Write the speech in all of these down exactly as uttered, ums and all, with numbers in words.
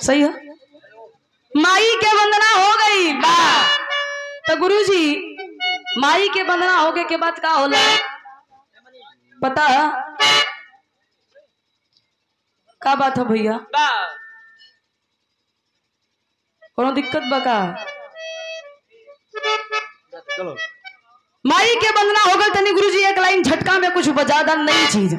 सही है। माई के वंदना हो गई तो गुरुजी माई के वंदना होगे के बाद का होला पता का बात है भैया? कोनो दिक्कत बका? चलो माई के वंदना हो गई तनी गुरुजी एक लाइन झटका में कुछ बजा दा नई चीज।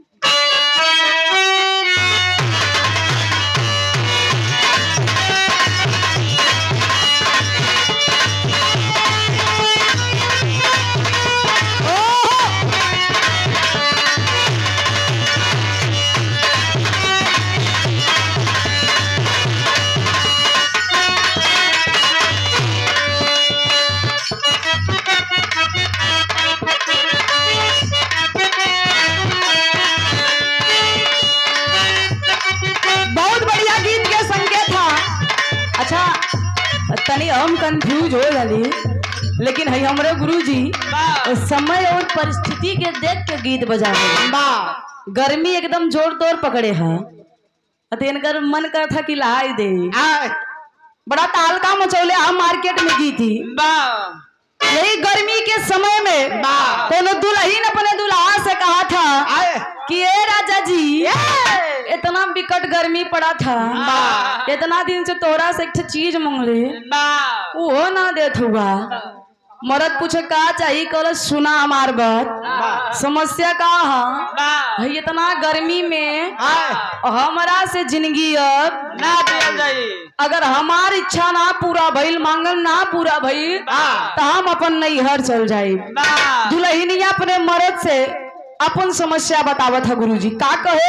तनी हम कंफ्यूज हो जाली लेकिन है हमारे गुरुजी समय और परिस्थिति के देख के गीत बजा रहे। गर्मी एकदम जोर तोड़ पकड़े हैं अतनकर मन कर था कि लहाई दे बड़ा तालका मचौले हम मार्केट में की थी। यही गर्मी के समय में कोनो दुल्हन अपने दुल्हा से कहा था कि ए राजा जी इतना विकट गर्मी पड़ा था इतना दिन से तोरा से एक चीज मांगले वो ना देत हुआ। मरद पूछे का चाहिए कल सुना हमार बात समस्या का है इतना गर्मी में हमारा से जिंदगी अब ना दिया जाए अगर हमार इच्छा ना पूरा भइल मांगल ना पूरा भइल तो हम अपन नैहर चल जाए। दुल्हनिया अपने मर्द से अपन समस्या बतावत है गुरुजी का कहे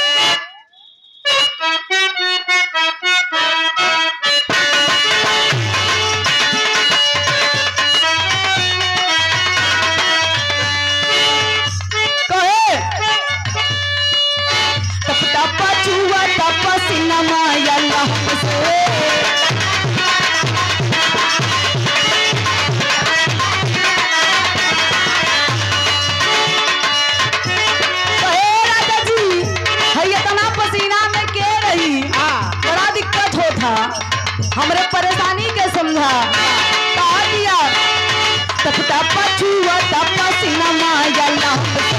हमरे परेशानी के समझा कहा दिया तपता पछुआ तपा सीना माया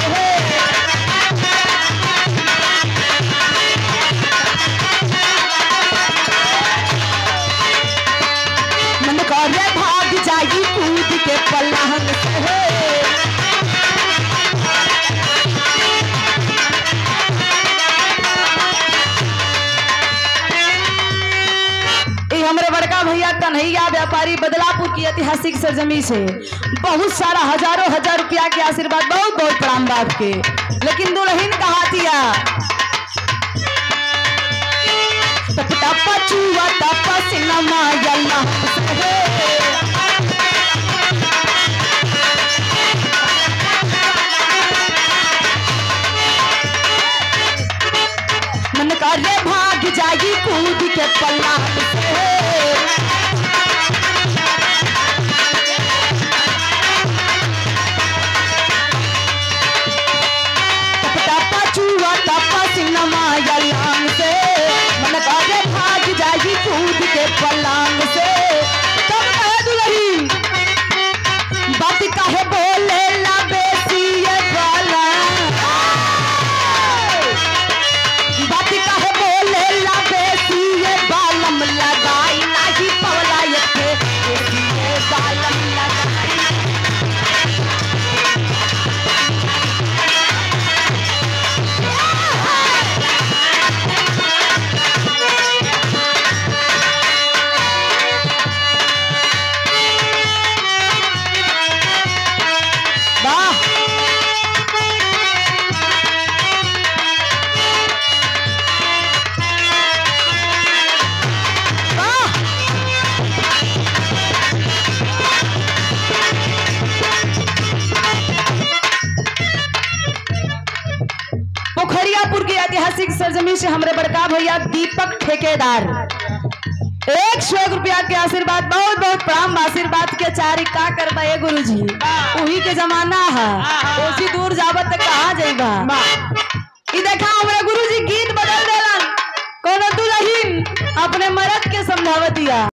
मन करे भाग जाई कूद के पलाहन से हमरे बड़का भैया कन्हैया व्यापारी बदलापुर की ऐतिहासिक सरजमी से बहुत सारा हजारों हजार रुपया के आशीर्वाद बहुत बहुत प्रणाम बाप के। लेकिन दुल्हन कहा दिया तपता पछुआ तपा सीना माया मन करे भाग जागी कूद के पल्ला कूद के पलांग से तब कहे दुल्हन बात काहे बोले ला बेसी ये बाला बात काहे बोले ला बेसी ये बालम लगाई नाही पवला ये ये बालम लगाई ऐतिहासिक सरजमी से हमारे बड़का भैया दीपक ठेकेदार एक सौ एक रुपया के आशीर्वाद बहुत बहुत प्रणाम आशीर्वाद के चारी का करबा है गुरुजी वही के जमाना है उसी दूर जावत तक कहाँ जाइबा। ई देखा हमारे गुरुजी गीत बदल देलन कोनो दुल्हन मरद के समझावतिया।